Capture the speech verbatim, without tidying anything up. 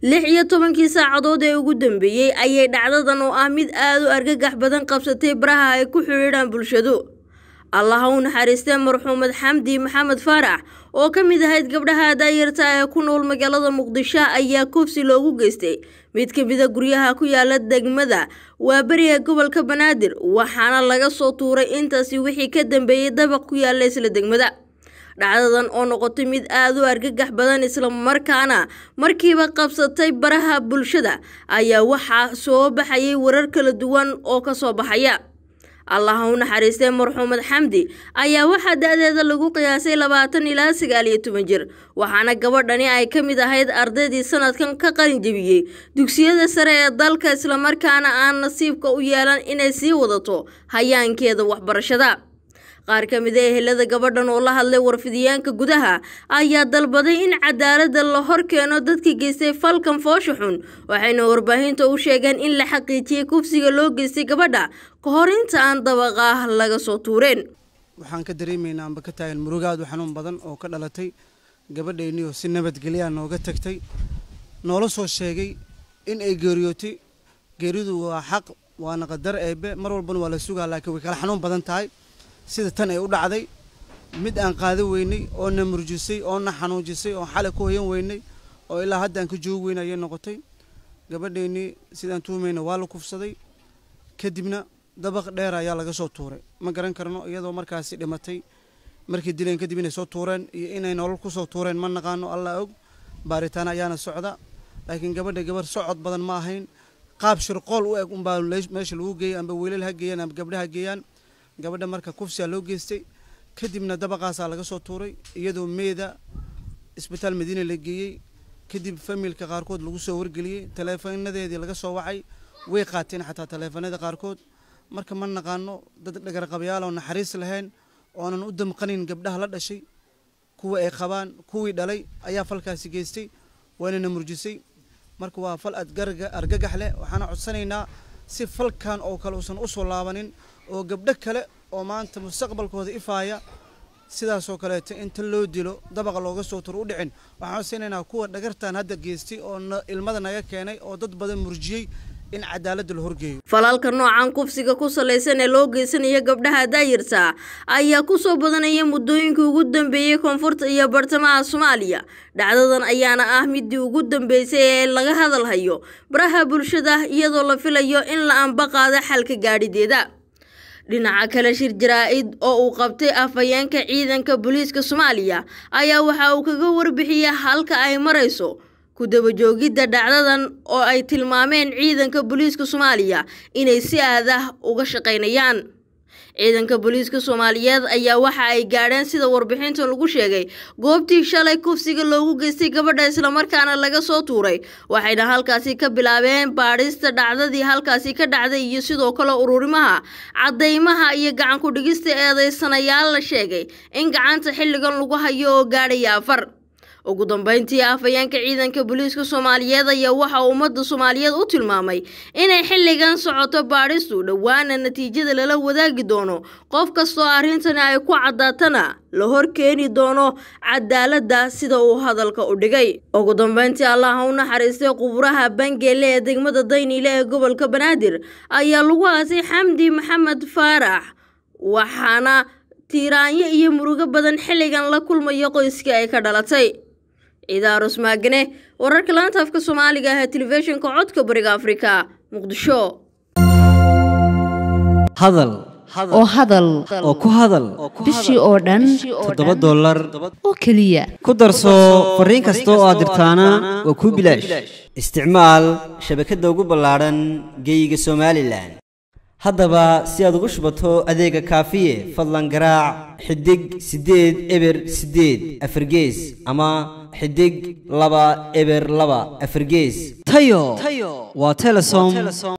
lix iyo tobankii saacadood ee ugu dambeeyay ayay dhacdadan oo ah mid aad u argagax badan qabsatay baraha ay ku xiriiraan bulshadu. Allah ha u naxariistee marxuumad Xamdi Maxamed Faarax oo ka mid ahayd gabdhaha daayirta ee ku nool magaalada Muqdisho ayaa kufsi loogu geystay mid ka mid ah guryaha ku yaala degmada Waaberiga gobolka Banaadir, waxaana laga soo tuuray intaasi wixii ka dambeeyay dabaq ku yaala isla degmada. dhacdadan oo noqotay mid aad u argagax badan isla markaana markiiba qabsatay baraha bulshada ayaa waxa soo baxayay warar kala duwan oo ka soo baxaya. Allah ha u naxariistee marxuumad Xamdi ayaa waxa da'deeda lagu qiyaasay labaatan ilaa sagaal iyo toban jir, waxaana gabadhani ay ka mid ahayd ardaydii sanadkan ka qalin jebiyay dugsiyada sare ee dalka isla markaana aan nasiibka u yeelan inay sii wadato hayaankeeda waxbarashada. qaar ka mid ah ehelada gabadhan oo la hadlay warfidiyaanka gudaha ayaa dalbaday in cadaaladda la hor keeno dadkii geystay falkan foosha xun, waxayna warbaahinta u sheegeen in la xaqiijiyay kufsiga loo geystay gabadha ka hor inta aan dabaqa laga soo tuureen. waxaan ka dareemaynaa amba ka taagan murugaad u xanuun badan oo ka dhalatay gabadheennii oo si nabadgelyo nooga tagtay, noola soo sheegay in ay geeriyootay. geeridu waa xaq, waana qadar eebe, mar walbana waa la sugaa, laakiin way kala xanuun badan tahay. sida tan ay u dhacday mid aan qaadan weynay oo na murjisay oo na xanuujisay oo xalay ku hoyan weynay oo ilaa hadda aan ka joogi weynay ayay noqotay. gabadheennii sidaan tuumayna waa la kufsaday, kadibna dabaq dheer ayaa laga soo tuuray. ma garan karno iyadoo markaasi dhimatay markii dileen kadib inay soo tuureen iyo inay nolol ku soo tuureen ma naqaano, alla og. baaritaan ayaana socda, laakiin gabadha gabar socod badan ma ahayn. qaab shirqool u eg unbaa meesha lagu geeyay, amba wiilal ha geeyaan amba gabdhaha geeyaan. gabadha marka kufsiga loo geystay kadibna dabaqaasaa laga soo tuuray iyadoo meeda isbitaal Madiina la geeyay. kadib familka qaarkood lagu soo wargeliyay, taleefanadeedii laga soo wacay, way qaateen xataa taleefanada qaarkood. marka ma naqaano dad dhagar qabayaal oo naxariis lahayn oonan u damqanin gabdhaha la dhashay, kuwa ay qabaan kuwii dhalay ayaa falkaasi geystay, waana murjisay. marka waa fal adgarga argagax leh. waxaana codsanaynaa si falkan oo kale uusan u soo laabanin oo gabdho kale oo maanta mustaqbalkooda ifaaya sidaas oo kale inta loo dilo dabaqa looga soo turo u dhicin. waxaan codsanaynaa kuwa dhagartan hadda geystay oo ilmada naga keenay oo dad badan murjiyay in cadaaladda la horgeeyo. falalka noocan kufsiga ku salaysan ee loo geysanayo gabdhaha daayirta ayaa ku soo badanaya muddooyinkii ugu dambeeyay koonfurta iyo bartamaha Soomaaliya. dhacdadan ayaana ah midii ugu dambeysay ee laga hadalhayo baraha bulshada iyadoo la filayo in la anbaqaado xalka gaadhideeda. dhinaca kale, shir jaraa'id oo uu qabtay afhayeenka ciidanka booliiska Soomaaliya ayaa waxa uu kaga warbixiyay halka ay marayso ku daba joogidda dhacdadan oo ay tilmaameen ciidanka booliiska Soomaaliya inay si aad ah uga shaqeynayaan. ciidanka booliiska Soomaaliyeed ayaa waxa ay gaadheen sida warbixintan lagu sheegay goobtii shalay kufsiga loogu geystay gabadha isla markaana laga soo tuuray, waxayna halkaasi ka bilaabeen baadhista dhacdadii halkaasi ka dhacday iyo sidoo kale ururimaha cadeymaha iyo gacan ku dhigista eedeysanayaal la sheegay in gacanta xilligan lagu hayo oo gaadhaya afar. ugu dambeyntii afhayeenka ciidanka booliiska Soomaaliyeed ayaa waxa ummadda Soomaaliyeed u tilmaamay inay xilligan socoto baadhistu, dhawaana natiijada lala wadaagi doono qof kastoo arrintan ay ku cadaatana la hor keeni doono cadaaladda sida uu hadalka u dhigay. ugu dambeyntii Allah ha u naxariistee quburaha Bangeele ee degmada Daynile ee gobolka Banaadir ayaa lagu aasay Xamdi Maxamed Faarax, waxaana tiiraanyo iyo murugo badan xilligan la kulmayo qoyska ay ka dhalatay. Idaarus Maagane, wararka laanta afka Soomaaliga ee telefishinka codka bariga Afrika, Muqdisho. hadal oo hadal oo ku hadal bishii oo dhan toddoba dollar oo kaliya ku darso fariin kasta oo aad dirtaana waa ku bilaash. isticmaal shabakadda ugu ballaaran geyga Soomaaliland. haddaba si aad ugu shubato adeega kaafiye fadlan garaac xidig sideed eber sideed afargees ama xidig laba eber laba afargees. tayo waa Telesom.